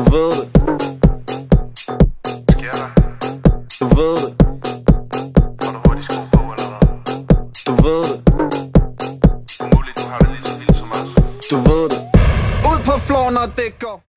ved det. Sker der? Du ved det. Får du hurtigt sko på, eller hvad? Du ved det. Umuligt, du har det lige så vildt som os. Du ved det. Ud på floor, når det går.